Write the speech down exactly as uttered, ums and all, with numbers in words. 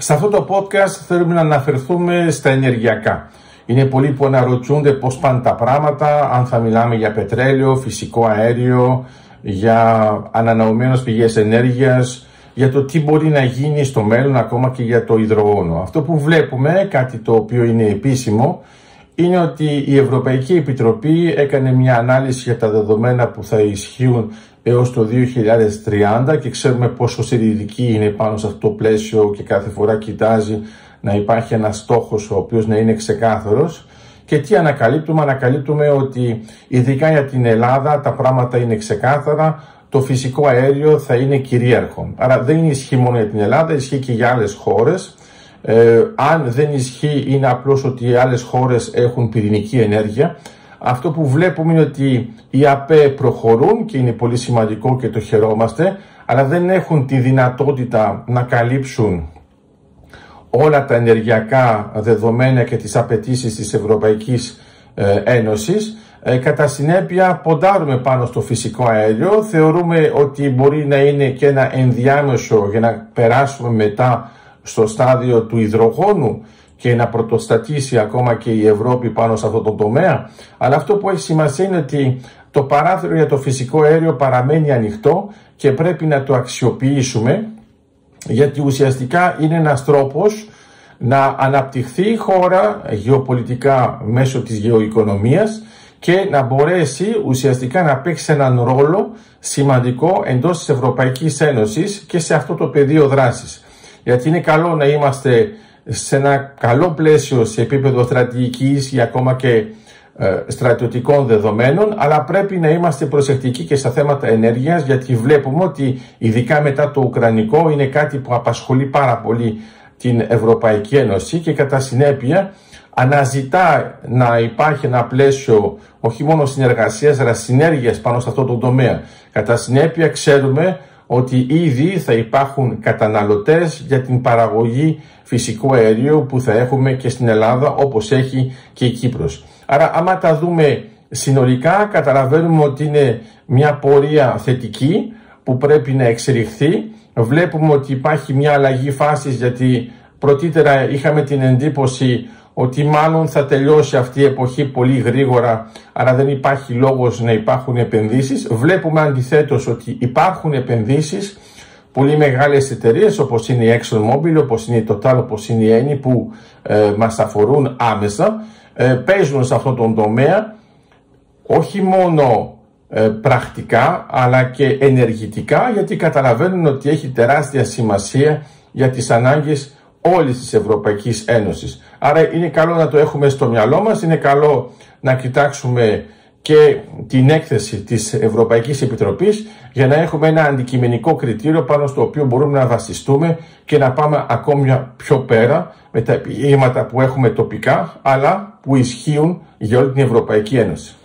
Σε αυτό το podcast θέλουμε να αναφερθούμε στα ενεργειακά. Είναι πολλοί που αναρωτιούνται πώς πάνε τα πράγματα, αν θα μιλάμε για πετρέλαιο, φυσικό αέριο, για ανανεωμένες πηγές ενέργειας, για το τι μπορεί να γίνει στο μέλλον, ακόμα και για το υδρογόνο. Αυτό που βλέπουμε, κάτι το οποίο είναι επίσημο, είναι ότι η Ευρωπαϊκή Επιτροπή έκανε μια ανάλυση για τα δεδομένα που θα ισχύουν έως το δύο χιλιάδες τριάντα και ξέρουμε πόσο συντηρητική είναι πάνω σε αυτό το πλαίσιο και κάθε φορά κοιτάζει να υπάρχει ένας στόχος ο οποίος να είναι ξεκάθαρος. Και τι ανακαλύπτουμε, ανακαλύπτουμε ότι ειδικά για την Ελλάδα τα πράγματα είναι ξεκάθαρα, το φυσικό αέριο θα είναι κυρίαρχο. Άρα δεν ισχύει μόνο για την Ελλάδα, ισχύει και για άλλες χώρες. Ε, αν δεν ισχύει είναι απλώς ότι οι άλλες χώρες έχουν πυρηνική ενέργεια. Αυτό που βλέπουμε είναι ότι οι ΑΠΕ προχωρούν και είναι πολύ σημαντικό και το χαιρόμαστε, αλλά δεν έχουν τη δυνατότητα να καλύψουν όλα τα ενεργειακά δεδομένα και τις απαιτήσεις της Ευρωπαϊκής Ένωσης. Ε, κατά συνέπεια ποντάρουμε πάνω στο φυσικό αέριο, θεωρούμε ότι μπορεί να είναι και ένα ενδιάμεσο για να περάσουμε μετά στο στάδιο του υδρογόνου και να πρωτοστατήσει ακόμα και η Ευρώπη πάνω σε αυτό το τομέα. Αλλά αυτό που έχει σημασία είναι ότι το παράθυρο για το φυσικό αέριο παραμένει ανοιχτό και πρέπει να το αξιοποιήσουμε, γιατί ουσιαστικά είναι ένας τρόπος να αναπτυχθεί η χώρα γεωπολιτικά μέσω της γεωοικονομίας και να μπορέσει ουσιαστικά να παίξει έναν ρόλο σημαντικό εντός της Ευρωπαϊκής Ένωσης και σε αυτό το πεδίο δράσης. Γιατί είναι καλό να είμαστε σε ένα καλό πλαίσιο σε επίπεδο στρατηγικής ή ακόμα και ε, στρατιωτικών δεδομένων, αλλά πρέπει να είμαστε προσεκτικοί και στα θέματα ενέργειας, γιατί βλέπουμε ότι ειδικά μετά το Ουκρανικό είναι κάτι που απασχολεί πάρα πολύ την Ευρωπαϊκή Ένωση και κατά συνέπεια αναζητά να υπάρχει ένα πλαίσιο όχι μόνο συνεργασίας, αλλά συνέργειας πάνω σε αυτό το τομέα. Κατά συνέπεια ξέρουμε ότι ήδη θα υπάρχουν καταναλωτές για την παραγωγή φυσικού αερίου που θα έχουμε και στην Ελλάδα, όπως έχει και η Κύπρος. Άρα άμα τα δούμε συνολικά καταλαβαίνουμε ότι είναι μια πορεία θετική που πρέπει να εξελιχθεί. Βλέπουμε ότι υπάρχει μια αλλαγή φάσης, γιατί πρωτήτερα είχαμε την εντύπωση ότι μάλλον θα τελειώσει αυτή η εποχή πολύ γρήγορα, άρα δεν υπάρχει λόγος να υπάρχουν επενδύσεις. Βλέπουμε αντιθέτως ότι υπάρχουν επενδύσεις, πολύ μεγάλες εταιρείες όπως είναι η ExxonMobil, όπως είναι η Total, όπως είναι η Eni που ε, μας αφορούν άμεσα, ε, παίζουν σε αυτόν τον τομέα όχι μόνο ε, πρακτικά αλλά και ενεργητικά, γιατί καταλαβαίνουν ότι έχει τεράστια σημασία για τις ανάγκες όλης της Ευρωπαϊκής Ένωσης. Άρα είναι καλό να το έχουμε στο μυαλό μας, είναι καλό να κοιτάξουμε και την έκθεση της Ευρωπαϊκής Επιτροπής για να έχουμε ένα αντικειμενικό κριτήριο πάνω στο οποίο μπορούμε να βασιστούμε και να πάμε ακόμη πιο πέρα με τα επιχειρήματα που έχουμε τοπικά αλλά που ισχύουν για όλη την Ευρωπαϊκή Ένωση.